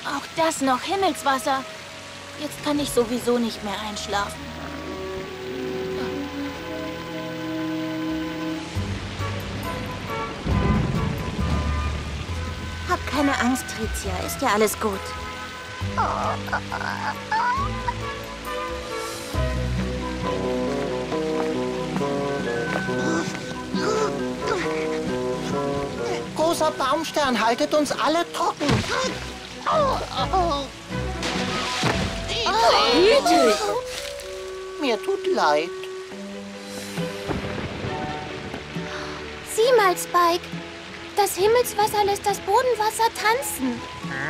Auch das noch Himmelswasser. Jetzt kann ich sowieso nicht mehr einschlafen. Hab keine Angst, Tricia. Ist ja alles gut. Großer Baumstern, haltet uns alle trocken. Mir tut leid. Sieh mal, Spike. Das Himmelswasser lässt das Bodenwasser tanzen.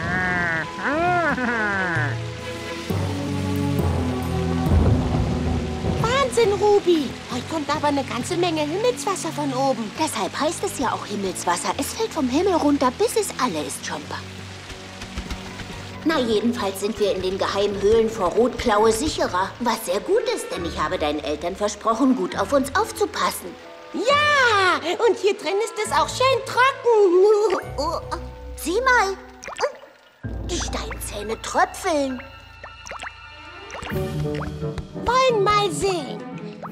Wahnsinn, Ruby. Heute kommt aber eine ganze Menge Himmelswasser von oben. Deshalb heißt es ja auch Himmelswasser. Es fällt vom Himmel runter, bis es alle ist, Chomper. Na, jedenfalls sind wir in den geheimen Höhlen vor Rotklaue sicherer. Was sehr gut ist, denn ich habe deinen Eltern versprochen, gut auf uns aufzupassen. Ja, und hier drin ist es auch schön trocken. Sieh mal. Die Steinzähne tröpfeln. Wollen mal sehen.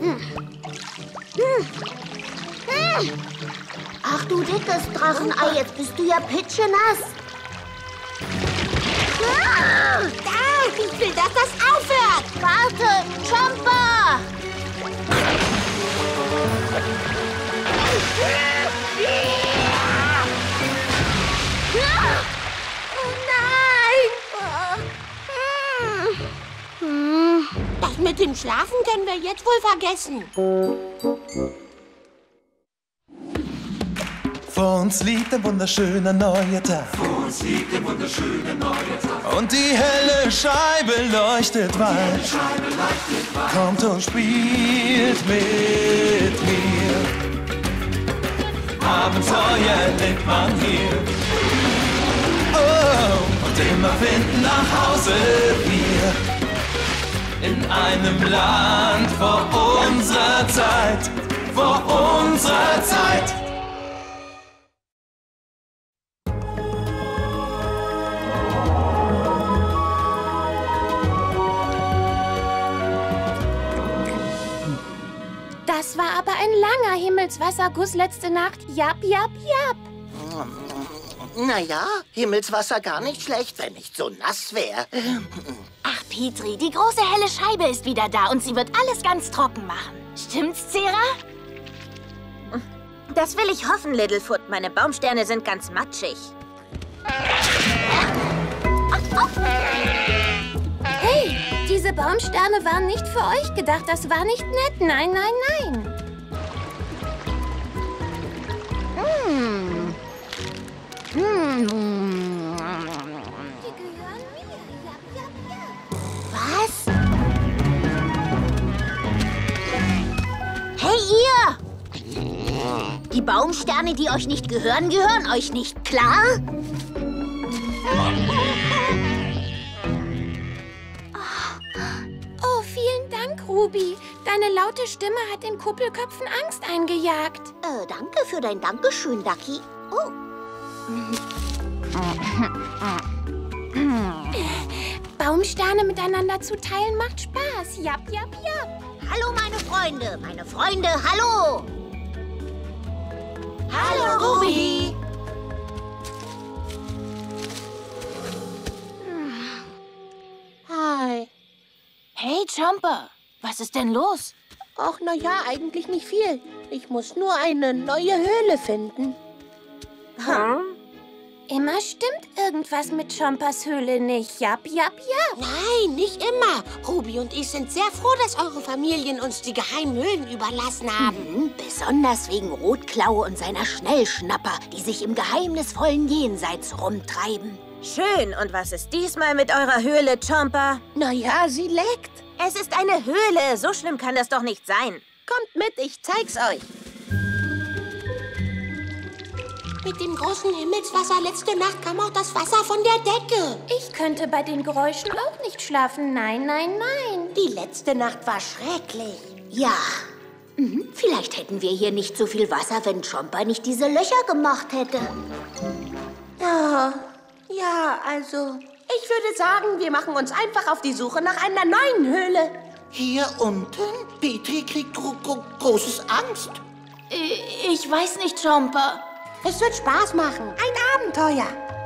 Ach du dickes Drachenei, jetzt bist du ja pitschenass. Ich will, dass das aufhört. Warte, Chomper! Das mit dem Schlafen können wir jetzt wohl vergessen. Vor uns liegt ein wunderschöner neuer Tag. Vor uns liegt ein wunderschöner neuer Tag. Und die helle Scheibe leuchtet weit. Kommt und spielt mit mir. Abenteuer lebt man hier. Oh, und immer finden nach Hause wir. In einem Land vor unserer Zeit. Vor unserer Zeit. Das war aber ein langer Himmelswasserguss letzte Nacht. Japp, japp, japp. Naja, Himmelswasser gar nicht schlecht, wenn nicht so nass wäre. Ach, Petri, die große helle Scheibe ist wieder da und sie wird alles ganz trocken machen. Stimmt's, Zera? Das will ich hoffen, Littlefoot. Meine Baumsterne sind ganz matschig. Hey, diese Baumsterne waren nicht für euch gedacht. Das war nicht nett. Nein, nein, nein. Die gehören mir. Japp, japp, japp. Was? Hey, ihr! Die Baumsterne, die euch nicht gehören, gehören euch nicht, klar? Oh, vielen Dank, Ruby. Deine laute Stimme hat den Kuppelköpfen Angst eingejagt. Danke für dein Dankeschön, Ducky. Oh. Baumsterne miteinander zu teilen macht Spaß. Japp, japp, japp. Hallo, meine Freunde. Meine Freunde, hallo. Hallo, Ruby. Hi. Hey, Chomper, was ist denn los? Ach, na ja, eigentlich nicht viel. Ich muss nur eine neue Höhle finden. Immer stimmt irgendwas mit Chompers Höhle nicht. Japp, japp, japp. Nein, nicht immer. Ruby und ich sind sehr froh, dass eure Familien uns die geheimen Höhlen überlassen haben. Besonders wegen Rotklaue und seiner Schnellschnapper, die sich im geheimnisvollen Jenseits rumtreiben. Schön. Und was ist diesmal mit eurer Höhle, Chomper? Na ja, sie leckt. Es ist eine Höhle. So schlimm kann das doch nicht sein. Kommt mit, ich zeig's euch. Mit dem großen Himmelswasser letzte Nacht kam auch das Wasser von der Decke. Ich könnte bei den Geräuschen auch nicht schlafen. Nein, nein, nein. Die letzte Nacht war schrecklich. Ja. Vielleicht hätten wir hier nicht so viel Wasser, wenn Chomper nicht diese Löcher gemacht hätte. Ja, also, Ich würde sagen, wir machen uns einfach auf die Suche nach einer neuen Höhle. Hier unten? Petri kriegt großes Angst. Ich weiß nicht, Chomper. Es wird Spaß machen. Ein Abenteuer.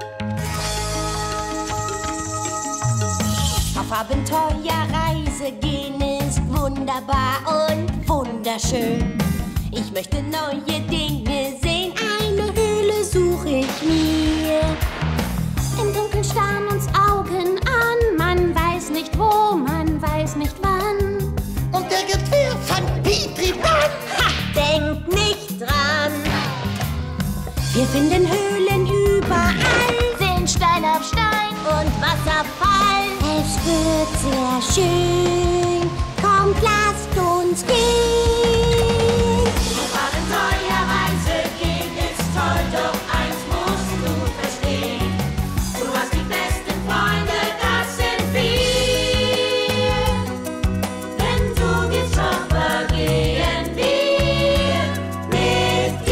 Auf Abenteuerreise gehen ist wunderbar und wunderschön. Ich möchte neue Dinge sehen. Eine Höhle suche ich mir. Im Dunkeln starren uns Augen an. Man weiß nicht wo, man weiß nicht wann. Und der Gewehr von Petri dann. Ha, denk nicht dran. Wir finden Höhlen überall. Sehen Stein auf Stein Und Wasserfall. Es wird sehr schön. Kommt, lasst uns gehen. Auf Abenteuerreise gehen ist toll, doch eins musst du verstehen. Du hast die besten Freunde, das sind wir. Wenn du gehst, Chomper, gehen wir mit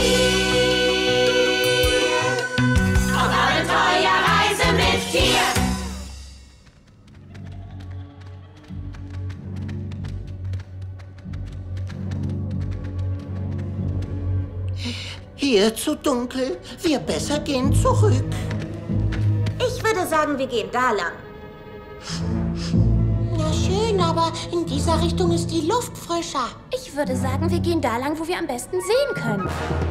dir. Auf Abenteuerreise mit dir. Hier zu dunkel. Wir besser gehen zurück. Ich würde sagen, wir gehen da lang. Na schön, aber in dieser Richtung ist die Luft frischer. Ich würde sagen, wir gehen da lang, wo wir am besten sehen können.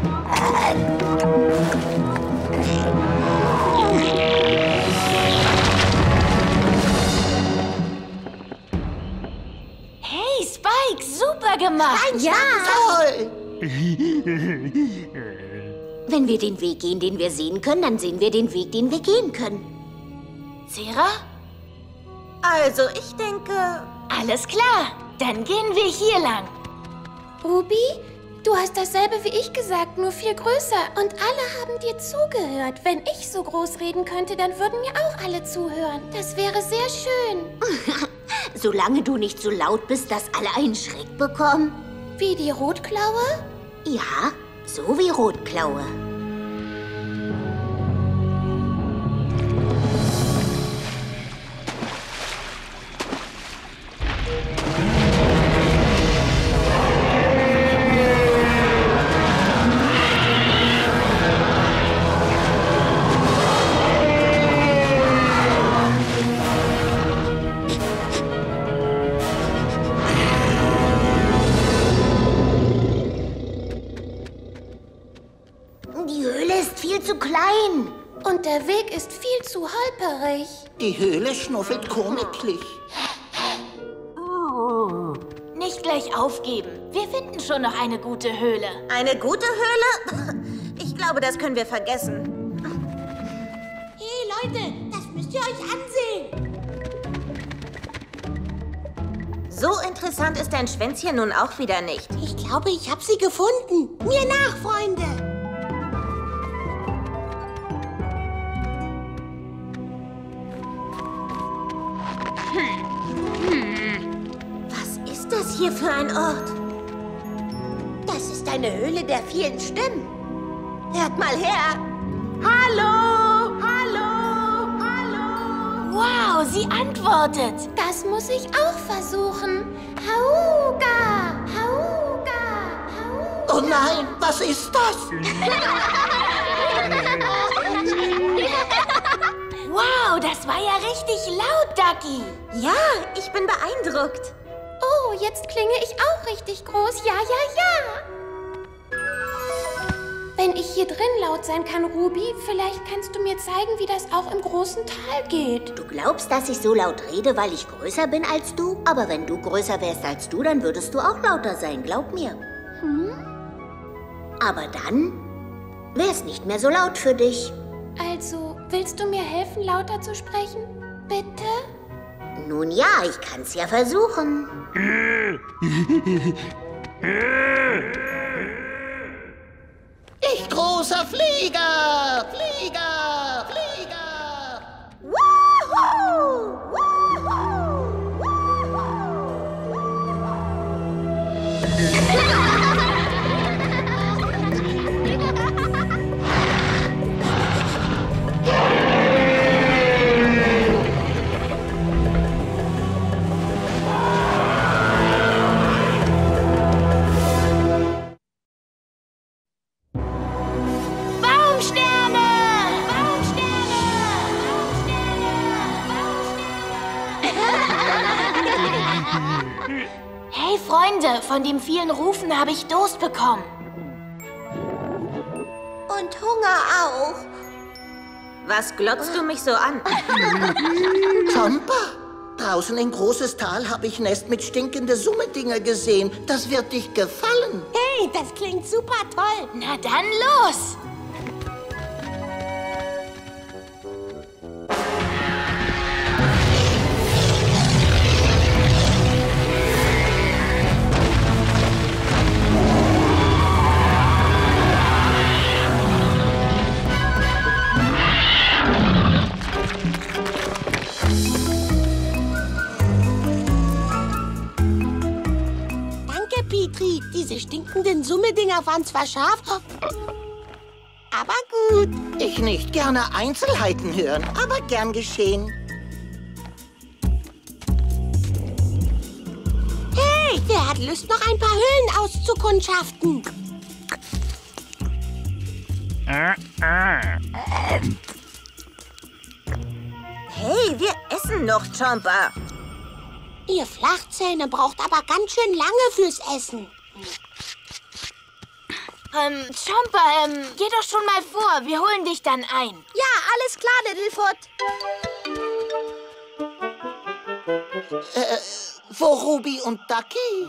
Hey, Spike, super gemacht. Ja! Toll! Wenn wir den Weg gehen, den wir sehen können, dann sehen wir den Weg, den wir gehen können. Zera? Also, ich denke... Alles klar. Dann gehen wir hier lang. Ruby, du hast dasselbe wie ich gesagt, nur viel größer. Und alle haben dir zugehört. Wenn ich so groß reden könnte, dann würden mir auch alle zuhören. Das wäre sehr schön. Solange du nicht so laut bist, dass alle einen Schreck bekommen. Wie die Rotklaue? Ja, so wie Rotklaue. Die Höhle ist viel zu klein. Und der Weg ist viel zu holperig. Die Höhle schnuffelt königlich. Nicht gleich aufgeben. Wir finden schon noch eine gute Höhle. Eine gute Höhle? Ich glaube, das können wir vergessen. Hey Leute, das müsst ihr euch ansehen. So interessant ist dein Schwänzchen nun auch wieder nicht. Ich glaube, ich habe sie gefunden. Mir nach, Freunde. Was ist das hier für ein Ort? Das ist eine Höhle der vielen Stimmen. Hört mal her. Hallo, hallo, hallo. Wow, sie antwortet. Das muss ich auch versuchen. Hauga, hauga, hauga. Oh nein, was ist das? Wow, das war ja richtig laut, Ducky. Ja, ich bin beeindruckt. Oh, jetzt klinge ich auch richtig groß. Ja, ja, ja. Wenn ich hier drin laut sein kann, Ruby, vielleicht kannst du mir zeigen, wie das auch im großen Tal geht. Du glaubst, dass ich so laut rede, weil ich größer bin als du? Aber wenn du größer wärst als du, dann würdest du auch lauter sein, glaub mir. Aber dann wär's nicht mehr so laut für dich. Also, willst du mir helfen, lauter zu sprechen? Bitte? Nun ja, ich kann's ja versuchen. Ich großer Flieger! Flieger! Flieger! Woohoo! Woohoo! Hey, Freunde, von dem vielen Rufen habe ich Durst bekommen. Und Hunger auch. Was glotzt du mich so an? Jumper, draußen in Großes Tal habe ich Nest mit stinkende Summedinger gesehen. Das wird dich gefallen. Hey, das klingt super toll. Na dann los! Petri, diese stinkenden Summedinger waren zwar scharf, aber gut. Ich nicht gerne Einzelheiten hören, aber gern geschehen. Hey, wer hat Lust, noch ein paar Höhlen auszukundschaften? Hey, wir essen noch, Jumper. Ihr Flachzähne braucht aber ganz schön lange fürs Essen. Jumper, geh doch schon mal vor. Wir holen dich dann ein. Ja, alles klar, Littlefoot. Wo Ruby und Ducky?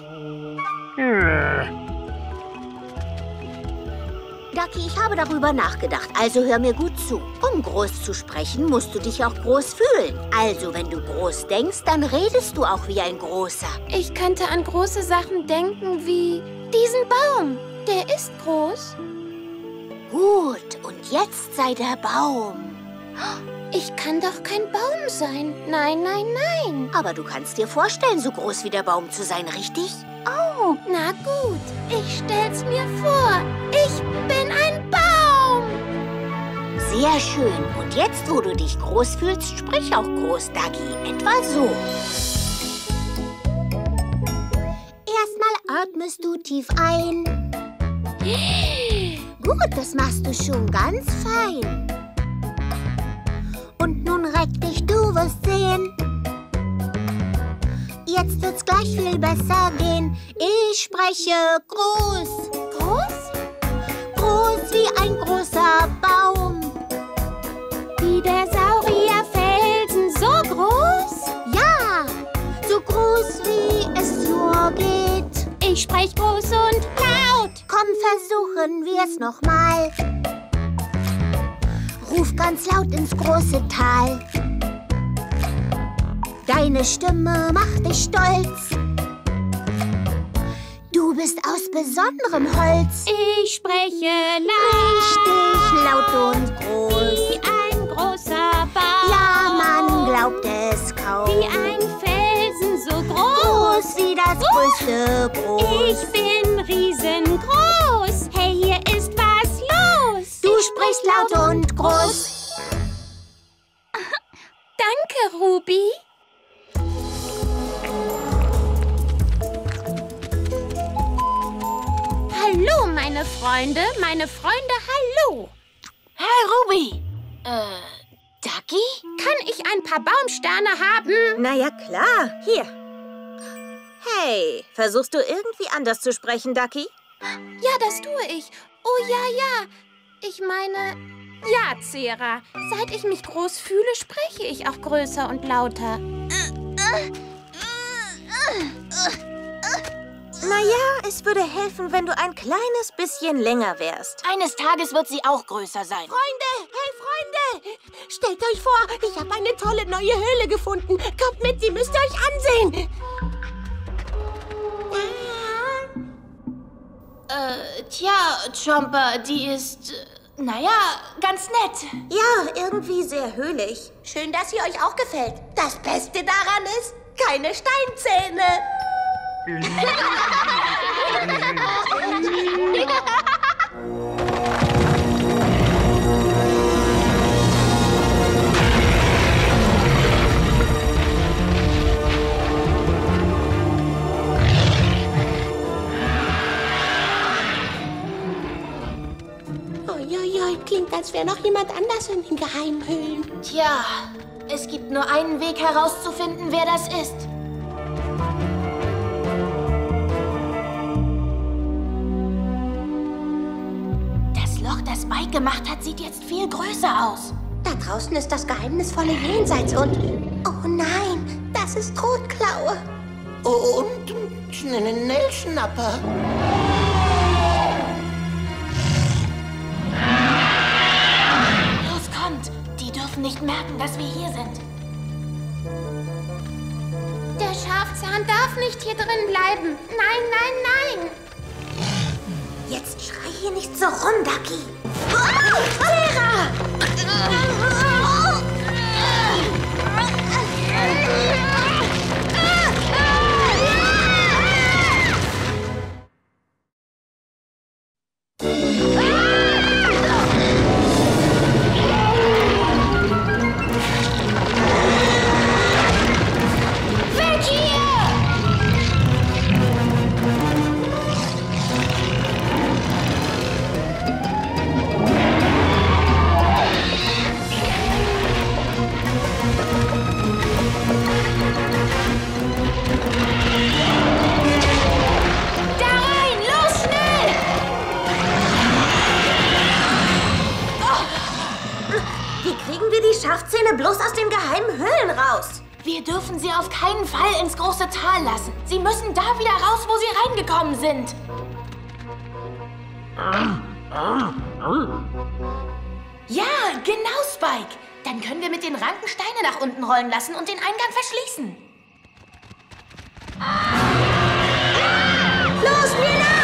Ducky, ich habe darüber nachgedacht, also hör mir gut zu. Um groß zu sprechen, musst du dich auch groß fühlen. Also, wenn du groß denkst, dann redest du auch wie ein Großer. Ich könnte an große Sachen denken wie diesen Baum. Der ist groß. Gut, und jetzt sei der Baum. Ich kann doch kein Baum sein. Nein, nein, nein. Aber du kannst dir vorstellen, so groß wie der Baum zu sein, richtig? Oh, na gut. Ich stell's mir vor. Ich bin ein Baum. Sehr schön. Und jetzt, wo du dich groß fühlst, sprich auch groß, Ducky. Etwa so. Erstmal atmest du tief ein. Gut, das machst du schon ganz fein. Und nun reck dich, du wirst sehen. Jetzt wird's gleich viel besser gehen. Ich spreche groß. Groß? Groß wie ein großer Baum. Wie der Saurierfelsen, so groß? Ja, so groß wie es nur geht. Ich sprech groß und laut. Komm, versuchen wir's nochmal. Ruf ganz laut ins große Tal. Deine Stimme macht dich stolz. Du bist aus besonderem Holz. Ich spreche laut. Richtig laut und groß. Wie ein großer Baum. Ja, man glaubt es kaum. Wie ein Felsen, so groß. Groß wie das größte Groß. Ich bin riesengroß. Hey, hier ist was los. Du sprichst laut und groß. Danke, Ruby. Hallo, meine Freunde, hallo. Hey, Ruby. Ducky? Kann ich ein paar Baumsterne haben? Na ja, klar. Hier. Hey, versuchst du irgendwie anders zu sprechen, Ducky? Ja, das tue ich. Oh ja, ja. Ich meine, ja, Zera. Seit ich mich groß fühle, spreche ich auch größer und lauter. Naja, es würde helfen, wenn du ein kleines bisschen länger wärst. Eines Tages wird sie auch größer sein. Freunde, hey Freunde, stellt euch vor, ich habe eine tolle neue Höhle gefunden. Kommt mit, die müsst ihr euch ansehen. Tja, Jumper, die ist, naja, ganz nett. Ja, irgendwie sehr höhlich. Schön, dass sie euch auch gefällt. Das Beste daran ist, keine Steinzähne. Uiuiui, klingt, als wäre noch jemand anders in den Geheimhöhlen. Tja, es gibt nur einen Weg herauszufinden, wer das ist. gemacht hat, sieht jetzt viel größer aus. Da draußen ist das geheimnisvolle Jenseits und... Oh nein, das ist Rotklaue. Und Schnellschnapper. Los, kommt! Die dürfen nicht merken, dass wir hier sind. Der Schafzahn darf nicht hier drin bleiben. Nein, nein, nein. Jetzt schrei hier nicht so rum, Ducky. Sarah! Schafzähne bloß aus den geheimen Höhlen raus. Wir dürfen sie auf keinen Fall ins große Tal lassen. Sie müssen da wieder raus, wo sie reingekommen sind. Ja, genau, Spike. Dann können wir mit den Ranken Steine nach unten rollen lassen und den Eingang verschließen. Los, mir nach!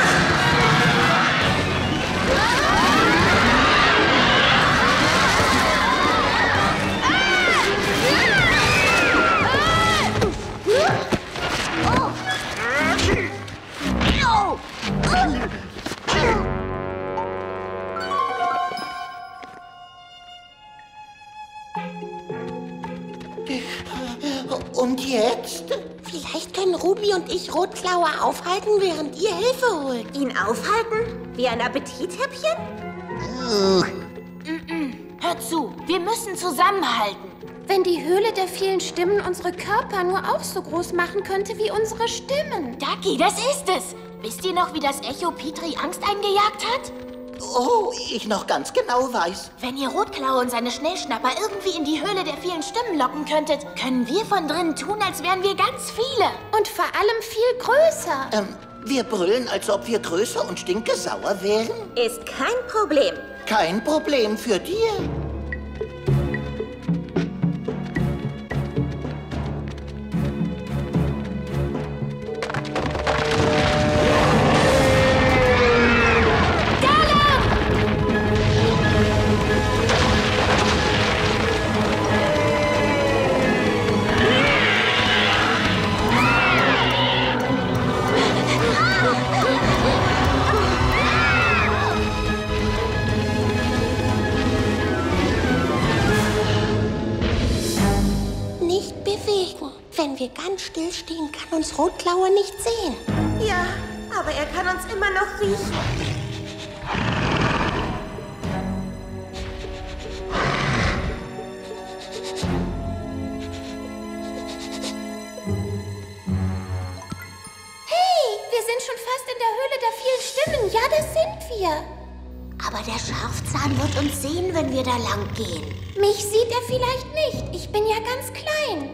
Und jetzt? Vielleicht können Ruby und ich Rotklaue aufhalten, während ihr Hilfe holt. Ihn aufhalten? Wie ein Appetithäppchen? Hör zu, wir müssen zusammenhalten. Wenn die Höhle der vielen Stimmen unsere Körper nur auch so groß machen könnte wie unsere Stimmen. Ducky, das ist es. Wisst ihr noch, wie das Echo Petri Angst eingejagt hat? Oh, ich noch ganz genau weiß. Wenn ihr Rotklaue und seine Schnellschnapper irgendwie in die Höhle der vielen Stimmen locken könntet, können wir von drinnen tun, als wären wir ganz viele. Und vor allem viel größer. Wir brüllen, als ob wir größer und stinkesauer wären? Ist kein Problem. Kein Problem für dir. Wenn wir ganz still stehen, kann uns Rotklaue nicht sehen. Ja, aber er kann uns immer noch riechen. Hey, wir sind schon fast in der Höhle der vielen Stimmen. Ja, das sind wir. Aber der Schafzahn wird uns sehen, wenn wir da lang gehen. Mich sieht er vielleicht nicht. Ich bin ja ganz klein.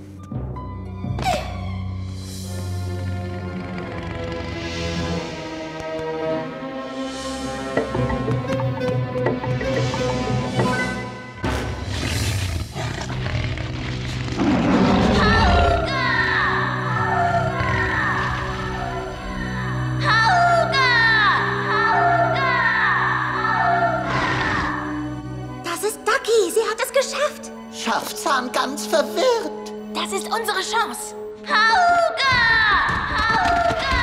Schafzahn ganz verwirrt. Das ist unsere Chance. Hauga! Hauga!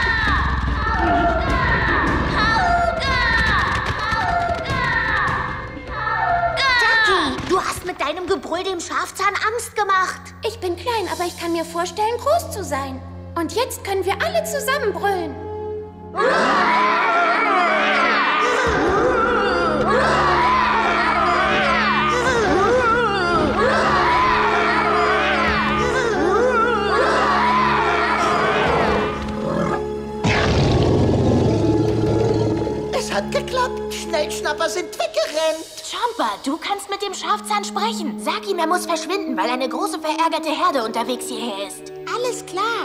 Hauga! Hauga! Ducky, du hast mit deinem Gebrüll dem Schafzahn Angst gemacht. Ich bin klein, aber ich kann mir vorstellen, groß zu sein. Und jetzt können wir alle zusammen brüllen. Es hat geklappt. Schnellschnapper sind weg gerannt. Chomper, du kannst mit dem Schafzahn sprechen. Sag ihm, er muss verschwinden, weil eine große verärgerte Herde unterwegs hierher ist. Alles klar.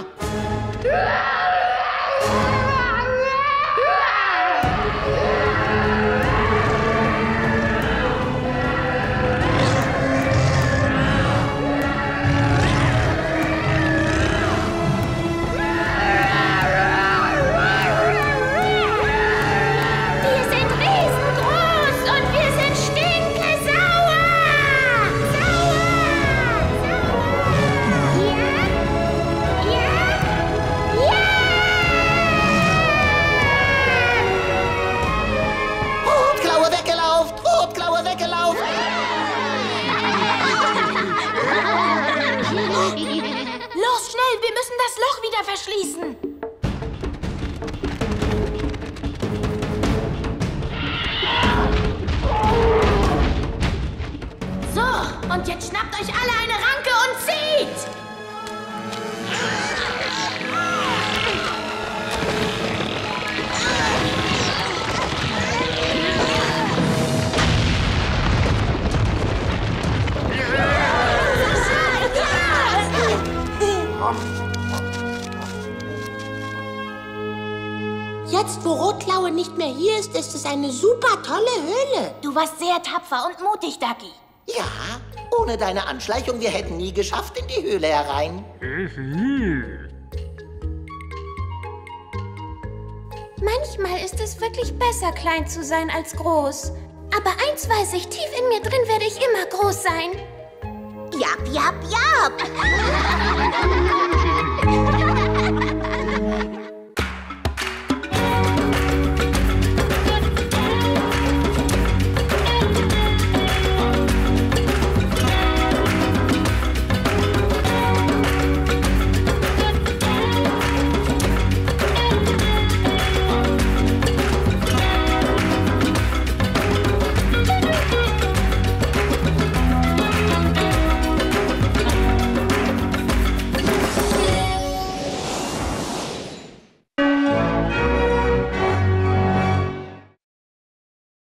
Los, schnell, wir müssen das Loch wieder verschließen. So, und jetzt schnappt euch alle eine Ranke und zieht! Jetzt, wo Rotklaue nicht mehr hier ist, ist es eine super tolle Höhle. Du warst sehr tapfer und mutig, Ducky. Ja, ohne deine Anschleichung, wir hätten nie geschafft in die Höhle herein. Manchmal ist es wirklich besser, klein zu sein als groß. Aber eins weiß ich, tief in mir drin werde ich immer groß sein. Jap, jap, jap.